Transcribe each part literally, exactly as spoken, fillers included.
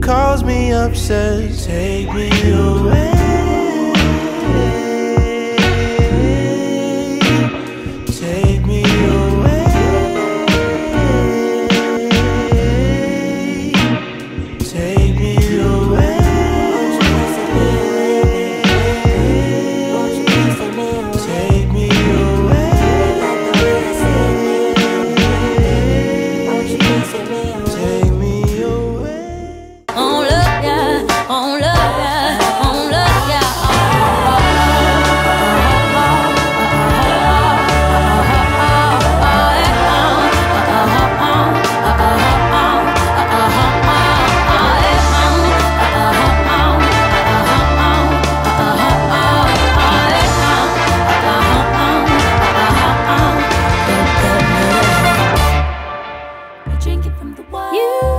calls me up, says, take me away. Take me away. Take me away. Take me away. Take me away. On love, yeah, on love, yeah, on love, yeah. Drinking from the water.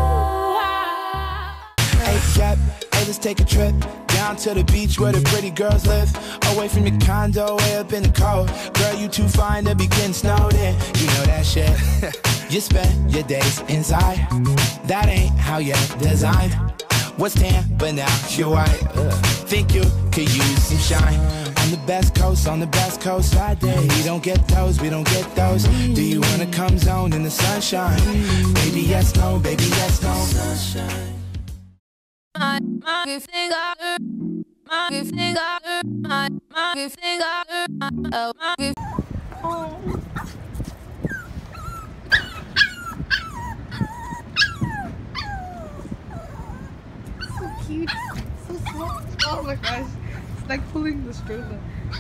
Hey, Cap, hey, let's take a trip down to the beach where the pretty girls live. Away from your condo, way up in the cold. Girl, you too fine to be getting snowed in. You know that shit. You spend your days inside. That ain't how you're designed. Was tan, but now you're white. Ugh. Think you could use some shine. On the best coast, on the best coast, I did. We don't get those, we don't get those. Do you wanna come zone in the sunshine? Baby, yes, no, baby, yes, no. Sunshine. My, my good finger, my good finger, my, my good finger, oh, my good. Oh. So cute, so small. Oh my gosh, it's like pulling the stroller.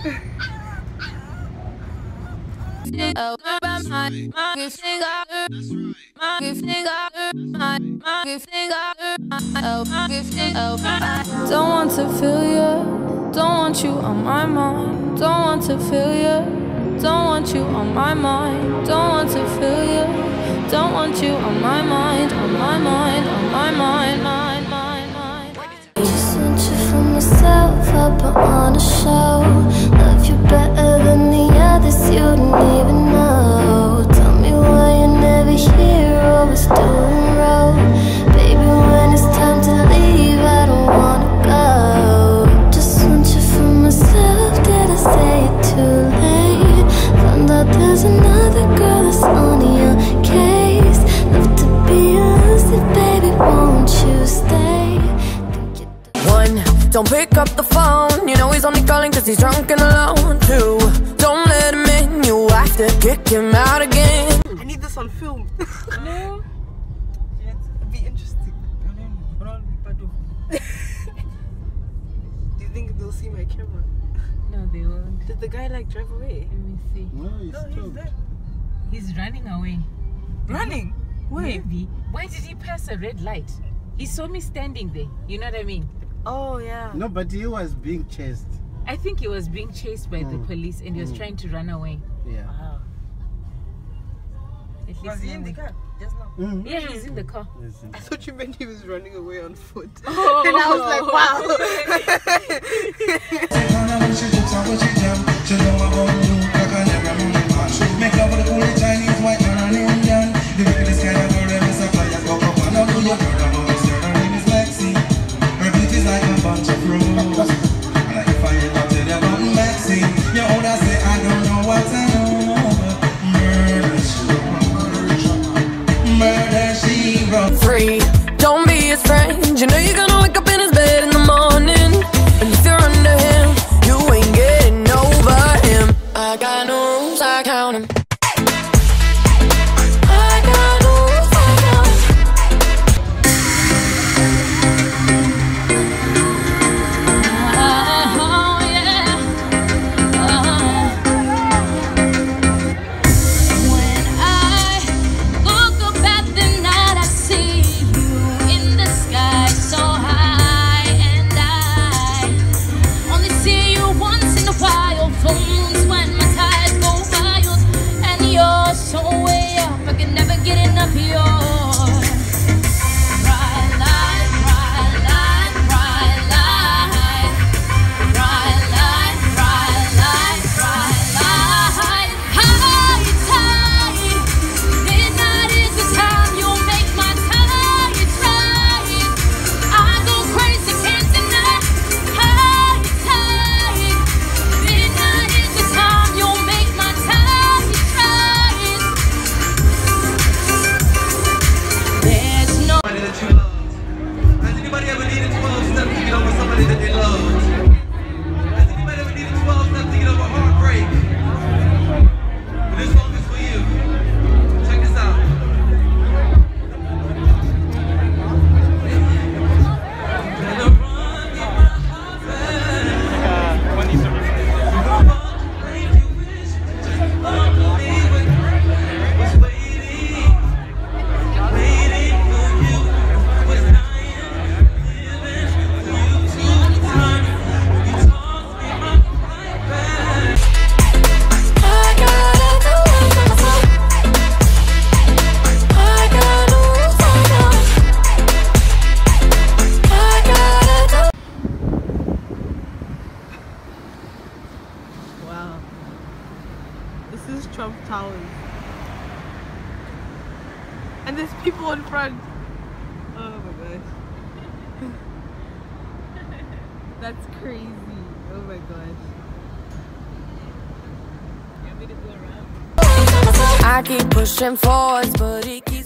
Oh, my, my, my good finger, my good finger, my, my good finger, oh, my good finger, oh, my. Don't want to feel you, don't want you on my mind. Don't want to feel you, don't want you on my mind. Don't want to feel you, don't want you on my mind, on my mind, on my mind, mind, mind, mind. Just want you for myself, I put on a show. Love you better than the others, you don't even know. Tell me why you're never here, always doing road. Baby, when it's time to leave, I don't wanna go. Just want you for myself, did I say it too late? Found out there's another girl that's on your case. Love to be elusive, baby, won't you stay? One, don't pick up the phone. You know he's only calling cause he's drunk and alone. Two, don't let him in. You have to kick him out again. I need this on film. No. Yeah, it'd be interesting. Do you think they'll see my camera? No, they won't. Did the guy like drive away? Let me see. No, he's No, he's there. He's running away. Running? Where? Maybe. Why did he pass a red light? He saw me standing there. You know what I mean? Oh, yeah. No, but he was being chased. I think he was being chased by Mm. the police and he was Mm. trying to run away. Yeah. Wow. At least Was he now in the we- car just now? Mm. Yeah, he's in the car. Listen. I thought you meant he was running away on foot. Oh. And I was like, wow. Make up for the cool Chinese, white man and Indian. The wickedest kind of girl, them is a fire cock up and up to your girl. I'm always her name is Lexi. Her beauty's like a bunch of roses. And if I ever tell you about Maxine, you older say I don't know what I know. Murder she wrote. Murder she wrote. Three, don't be his friend. You know you're gonna wake up in his bed in the morning. And if you're under him, you ain't Trump Towers. And there's people in front. Oh my gosh. That's crazy. Oh my gosh. I keep pushing forwards, but he keeps